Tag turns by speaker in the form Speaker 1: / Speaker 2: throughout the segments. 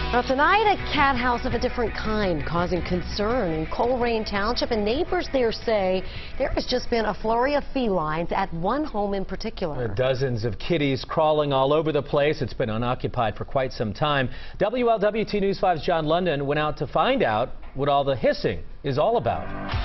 Speaker 1: Now tonight, a cat house of a different kind causing concern in Coleraine Township, and neighbors there say there has just been a flurry of felines at one home in particular.
Speaker 2: Dozens of kitties crawling all over the place. It's been unoccupied for quite some time. WLWT News 5's John London went out to find out what all the hissing is all about.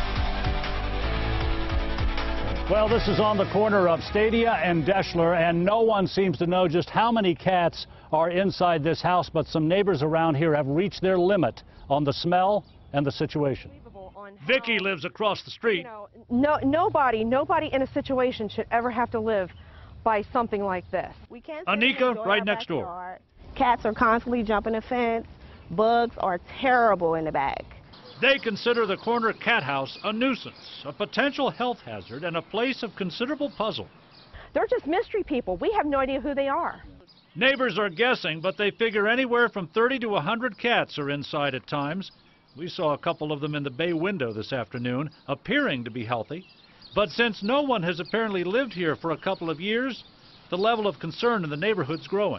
Speaker 3: Well, this is on the corner of Stadia and Deschler, and no one seems to know just how many cats are inside this house, but some neighbors around here have reached their limit on the smell and the situation. Vicki lives across the street.
Speaker 4: Nobody in a situation should ever have to live by something like this.
Speaker 3: Anika, right next door.
Speaker 5: Cats are constantly jumping the fence. Bugs are terrible in the back.
Speaker 3: They consider the corner cat house a nuisance, a potential health hazard, and a place of considerable puzzle.
Speaker 4: They're just mystery people. We have no idea who they are.
Speaker 3: Neighbors are guessing, but they figure anywhere from 30 to 100 cats are inside at times. We saw a couple of them in the bay window this afternoon, appearing to be healthy. But since no one has apparently lived here for a couple of years, the level of concern in the neighborhood's growing.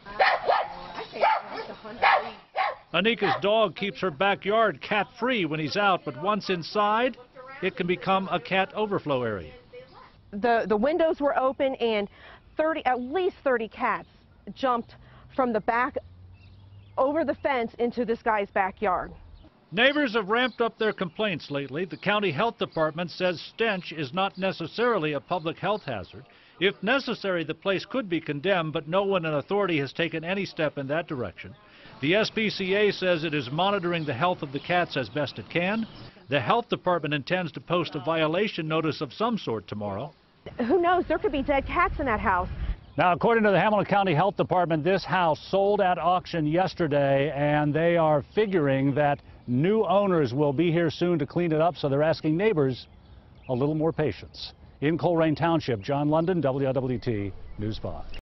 Speaker 3: Anika's dog keeps her backyard cat-free when he's out, but once inside, it can become a cat overflow area.
Speaker 4: The windows were open, and at least 30 cats jumped from the back over the fence into this guy's backyard.
Speaker 3: Neighbors have ramped up their complaints lately. The county health department says stench is not necessarily a public health hazard. If necessary, the place could be condemned, but no one in authority has taken any step in that direction. The SPCA says it is monitoring the health of the cats as best it can. The health department intends to post a violation notice of some sort tomorrow.
Speaker 4: Who knows? There could be dead cats in that house.
Speaker 3: Now, according to the Hamilton County Health Department, this house sold at auction yesterday, and they are figuring that new owners will be here soon to clean it up, so they're asking neighbors a little more patience. In Coleraine Township, John London, WLWT News 5.